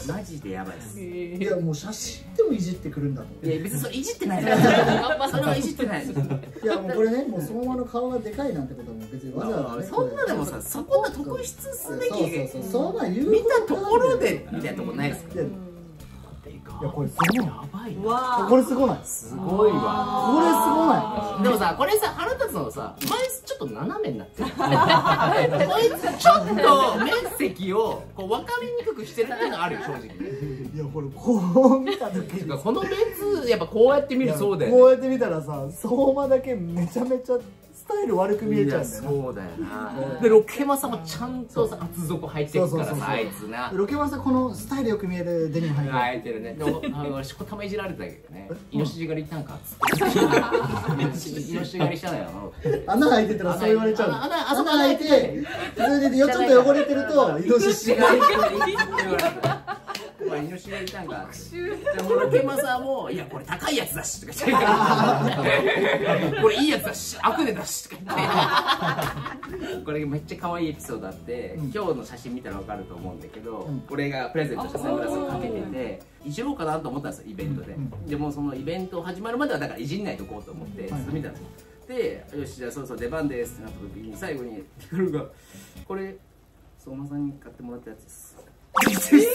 マジでやばいです。 いやもう写真でもいじってくるんだと思う。 いや別にそれいじってないです。それはいじってないです。 いやもうこれね、もう相馬の顔がでかいなんてことはもう別にわざわざね。 そんなでもさ、そこが特筆すべき。 そうそうそう、そんな言う見たところでみたいなとこないですか。 いやこれすごい。 やばいわ。これすごない。 すごいわ。 これすごない。 でもさ、これさ、腹立つのさ、前ちょっと斜めになってる。こいつちょっと面積をこう分かりにくくしてるっていうのがあるよ、正直。 いやこれこう見た時にこのレンズやっぱこうやって見るそうだよね。 こうやって見たらさ、相馬だけめちゃめちゃスタイル悪く見えちゃうんだよね。 そうだよな。でロケマサもちゃんとさ厚底履いてるからさ、あいつな。 ロケマサこのスタイルよく見えるデニム履いてる。 履いてるね。でもあのしこたまいじられてたけどね。イノシシ狩り行ったんかっつって。イノシシ狩りしたのよ。 穴開いてたらそう言われちゃう。 穴穴開いて、それでちょっと汚れてるとイノシシ狩りって言われた。イノシシ狩り行ったんか。でもロケマサもいやこれ高いやつだしとか言って。これいいやつだし、アクネだしとか言って。これめっちゃ可愛いエピソードあって、今日の写真見たらわかると思うんだけど、俺がプレゼントしたサングラスをかけてて、いじろうかなと思ったんですよ、イベントで。でもそのイベント始まるまではだからいじんないとこうと思ってずっと見たんですよ。で、よしじゃあそろそろ出番ですってなった時に最後にピクルがこれ相馬さんに買ってもらったやつです。だ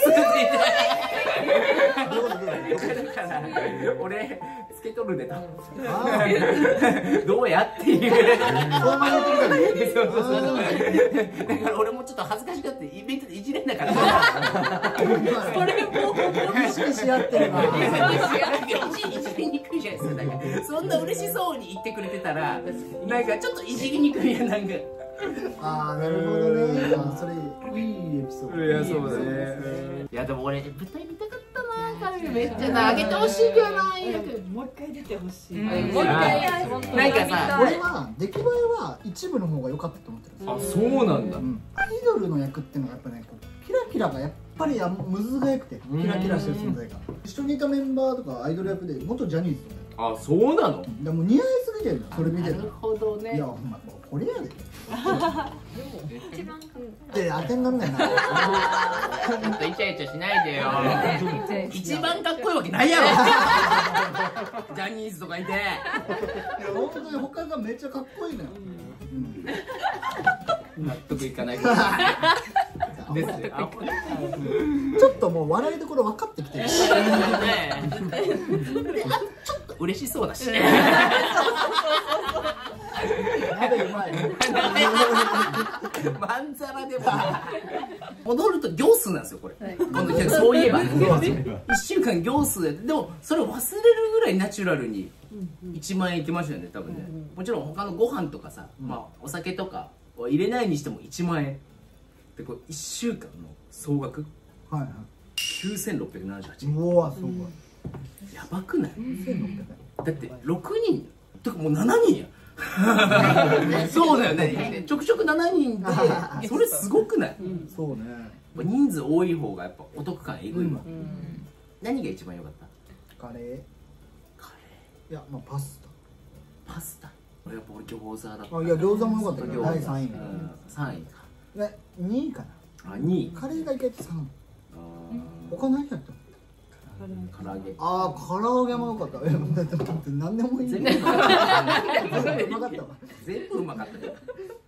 から俺つけとるでとどうやっていうそうそうそうだから俺もちょっと恥ずかしがってイベントでいじれなかったそれも意識し合ってるな。 いじりにくいじゃないですか。だからそんな嬉しそうに言ってくれてたらなんかちょっといじりにくいやなんか。 ああなるほどね。あそれいいエピソード。 いやそうだね。いやでも俺舞台見たかったな。彼めっちゃ投げてほしいけどな。 もう一回出てほしい。 もう一回なんかさ、 俺は出来栄えは一部の方が良かったと思ってる。 あそうなんだ。 アイドルの役っていうのがやっぱねこうキラキラがやっぱりむずがよくてキラキラしてる存在が。一緒にいたメンバーとかアイドル役で元ジャニーズとか。 あそうなの。 でも似合いすぎてる。それ見てる。 なるほどね。 いやお前これやで。一番で当てにならないな。 ちょっとイチャイチャしないでよ。一番かっこいいわけないやろ。ジャニーズとかいて。いや本当に他がめっちゃかっこいいのよ。 納得いかない。ですよ。 ちょっともう笑いどころ分かってきてる。 ちょっと嬉しそうだし。 鍋うまいね。 まんざらでも戻ると行数なんですよこれ。今度そういえばいっしゅうかん行数ででもそれを忘れるぐらいナチュラルにいちまんえんいきましたよね多分ね。もちろん他のご飯とかさまあお酒とかを入れないにしてもいちまんえんでこれいっしゅうかんの総額きゅうせんろっぴゃくななじゅうはちえん。 うわすごい。 やばくない？だってろくにんとかもうしちにんや。そうだよね。ちょくちょくしちにんでそれすごくない？ そうね。 人数多い方がやっぱお得感えぐいわ。何が一番良かった？ カレー。 カレー。いやまあパスタ。パスタ。やっぱ俺餃子だった。 あいや餃子も良かったけどだいさんい。 さんいか。 ねにいかな。あにい。 カレーがいけてさん。他何やった？ 唐揚げ。 ああ唐揚げも良かった。え待って待って何でもいい。全部うまかったわ。 全部うまかった。